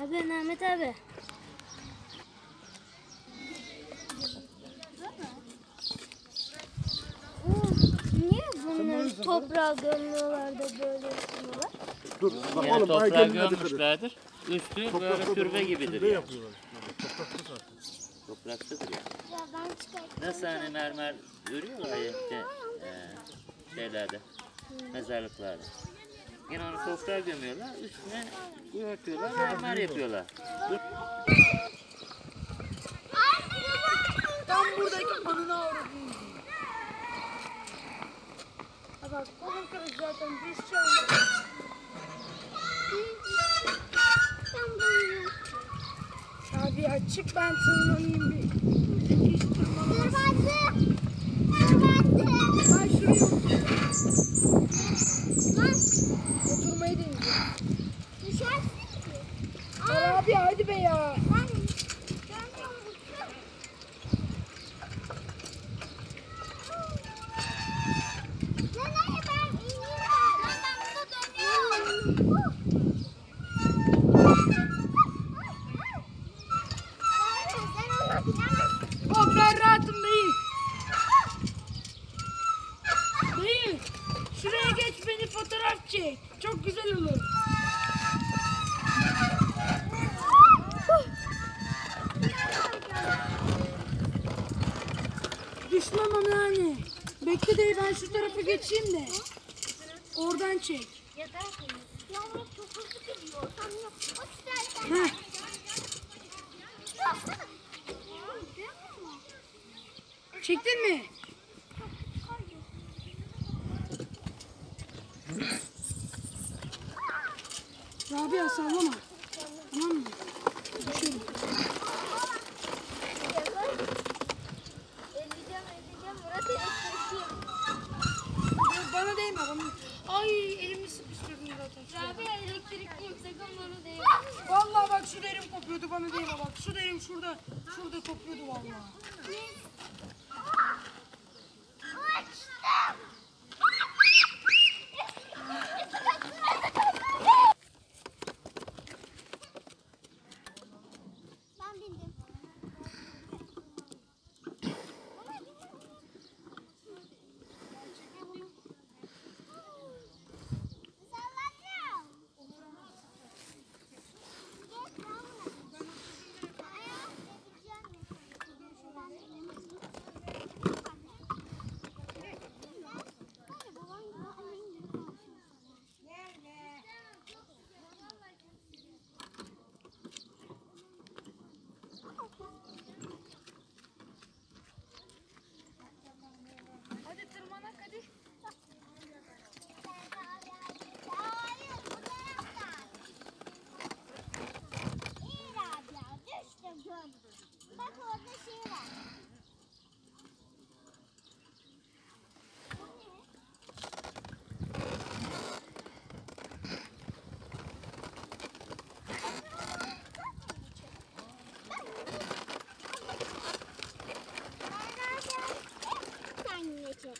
yapıyorsun Ahmet abi? Niye bunları toprağa gömüyorlar da böyle yapıyorlar? Dur, Yani toprağa gömmüşlerdir. Üstü böyle türbe gibidir yani. Topraksıdır yani. Ya ben çıkartayım. Nasıl hani mermer görüyorlar ya işte, şeylerde, mezarlıklarda. Yine onu toprağa gömüyorlar, üstüne örtüyorlar, mermer yapıyorlar. Tam buradaki anına uğradım. Ha bak kolum kırık zaten düşeceğim. Abi açık ben tırmanayım bir. Hiç tırmanamazsın. Ben şuraya oturmayı deneyeceğim. Düşersin ki. Abi hadi be ya. Oh ben rahatım değil. Değil. Şuraya geç beni fotoğraf çek. Çok güzel olur. Düşmem ama yani. Bekle de ben şu tarafa geçeyim de. Oradan çek. Yavrum çok hızlı gidiyor. Sen yap. O istersen. Heh. Çektin mi? Rabia sallama. Tamam mı? Düşelim. Eleyeceğim. Murat elektrikli. Bana değme bana. Ay elimi sıkıştırdın zaten. Rabia elektrikliyim. Sakın bana değil. Vallahi bak şu derim kopuyordu bana değme bak. Şu derim şurada kopuyordu vallahi. Ben bindim. Hadi tırmanak hadi. Bak orada şey var. Sen geçelim.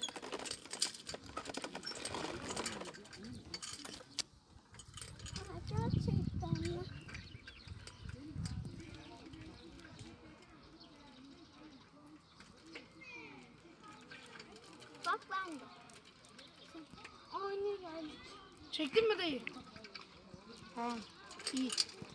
Gerçekten mi? Bak ben de. Aynı geldik. Çektin mi dayı? Tamam. İyi.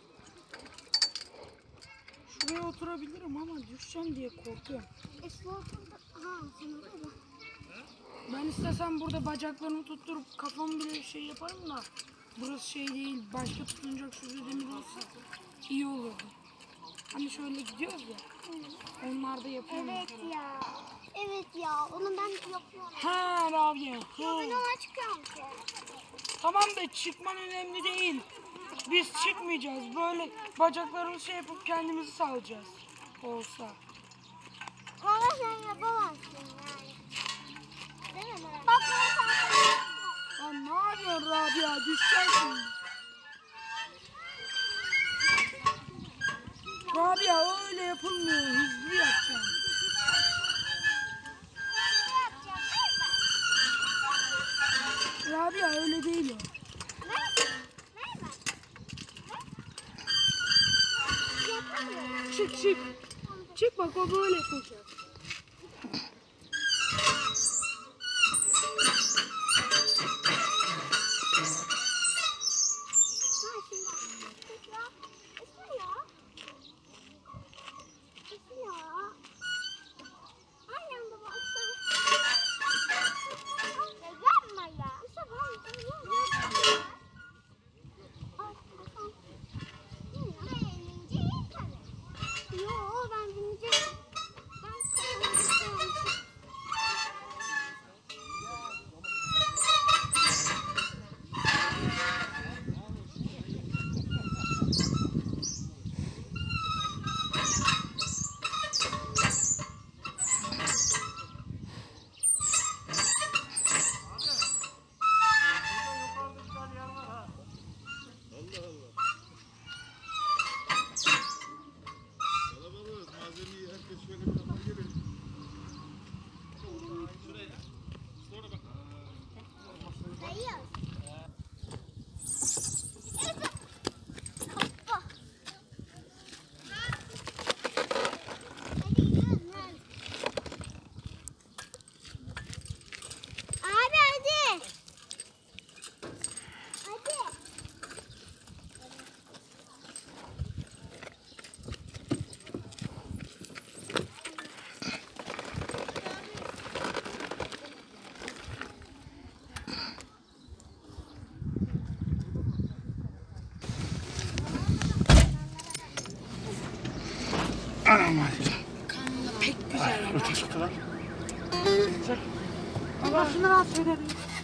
Şuraya oturabilirim ama düşeceğim diye korkuyorum. Esnafında... Ha sen orada mı? Ben istesem burada bacaklarımı tutturup kafamı bile şey yaparım da burası şey değil. Başka tutunacak şurada demir olsa iyi olurdu. Hani şöyle gidiyoruz ya. Onlar da yapıyor. Evet ya. Evet ya. Onu ben yapıyorum. Ha Rabia. Ben Ha. ona çıkıyorum ki. Tamam da çıkman önemli değil. Biz çıkmayacağız. Böyle bacaklarımızı şey yapıp kendimizi salacağız. Olsa. Ama sen yapamazsın yani. Değil mi Murat? Bak Ya ne yapıyorsun Rabia? Düşeceksin. Rabia öyle yapılmıyor. Hızlı yapacaksın. Rabia öyle değil o. Çık çık. Çık bak o böyle koşar. Anam var. Kanlı pek güzel ama. Çıktı lan. Allah şunu rahatsız edelim.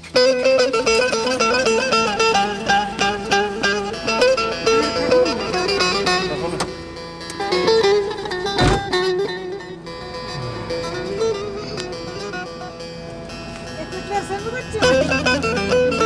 Ekmekler sen mi bakacaksın?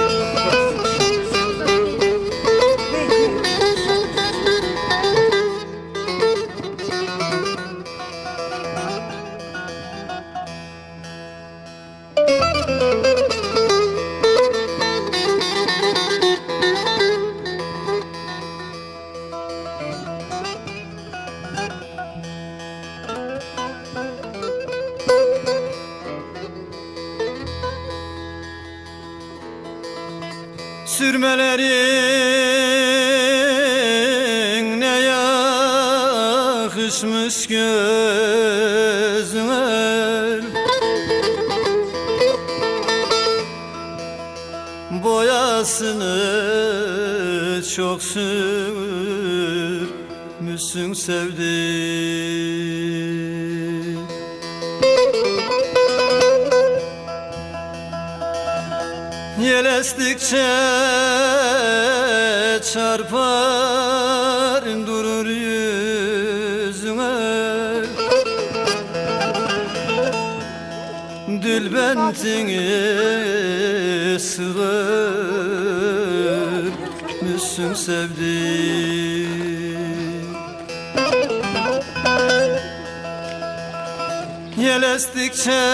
Sürmelerin ne yakışmış gözüme, boyasını çok sürmüşsün sevdim. Yel estikçe çarpar durur yüzüme, Dülbentini sığırmışsın sevdim. Yel estikçe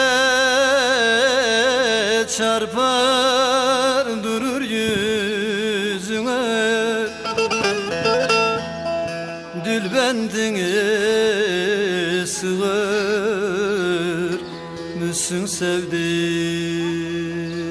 çarpar durur yüzüne, Dülbentini sığırmışsın sevdim.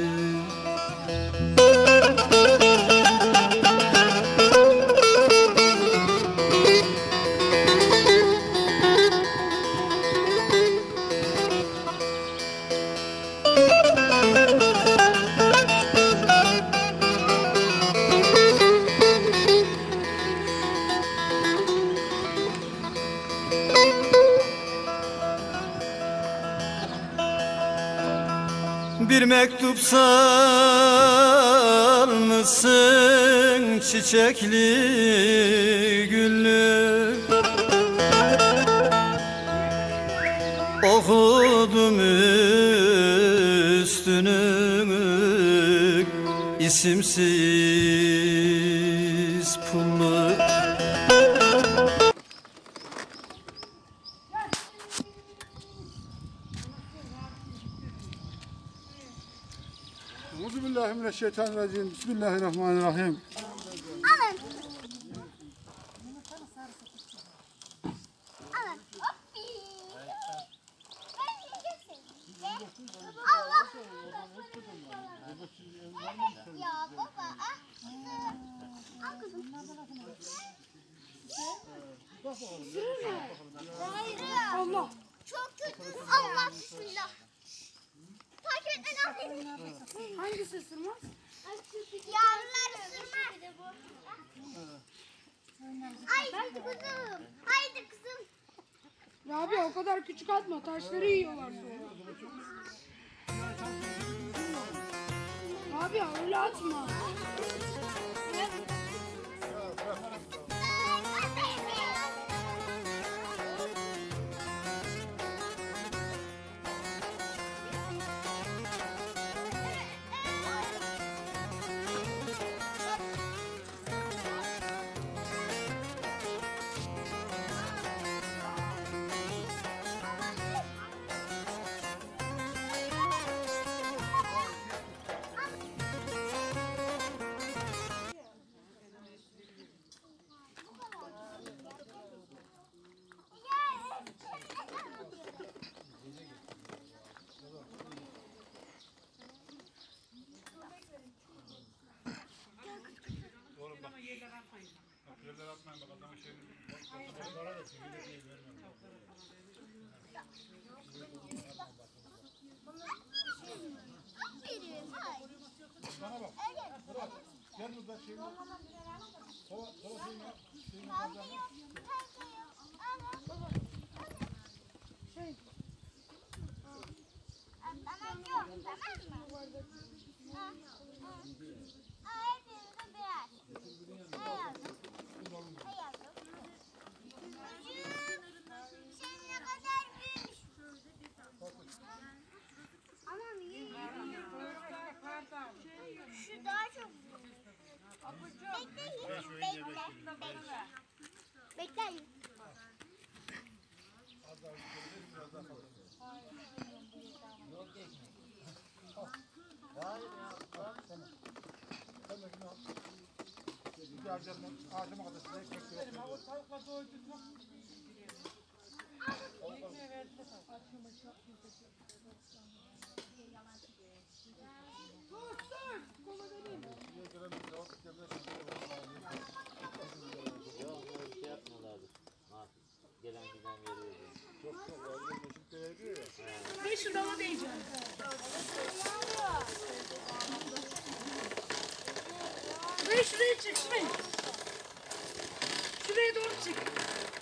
Bir mektup salmışsın çiçekli güllü, okudum üstünü isimsiz pullu. Euzubillahimineşşeytanirracim. Bismillahirrahmanirrahim. mi? Hayır ya. Allah. Çok kötü. Allah bismillah. Takip et beni. Hangisi ısırmaz? Yavrular ısırmaz. Haydi kızım. Haydi kızım. Ya abi o kadar küçük atma. Taşları yiyorlar sonra. Abi öyle atma. Yerler atmayın bak adamın şeyini. Para da sinirli değil vermem. Bana bak. Bırak. Gel burada şeyini. Sola şeyini yap. Şeyini kazan. Tamam yok, tamam mı? Hepinize birer. Ne yazdım? Ne yazdım? Sen ne kadar büyümüş. Aman iyi. Şu daha çok büyümüş. Bekleyin, bekle. Bekleyin. Ağacıma kadar size ekmek veriyorum. Yok öyle şey yapmıyorlardı. Ha, gelen giden veriyor diye. Çok çok öyle meşik de veriyor ya. Ben şu dama değeceğim. Şuraya çık şuraya. Şuraya doğru çık.